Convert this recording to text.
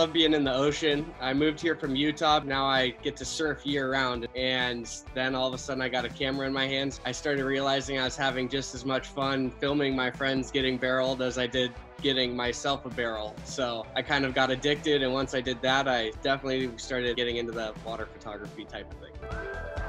love being in the ocean. I moved here from Utah. Now I get to surf year round. And then all of a sudden I got a camera in my hands. I started realizing I was having just as much fun filming my friends getting barreled as I did getting myself a barrel. So I kind of got addicted. And once I did that, I definitely started getting into the water photography type of thing.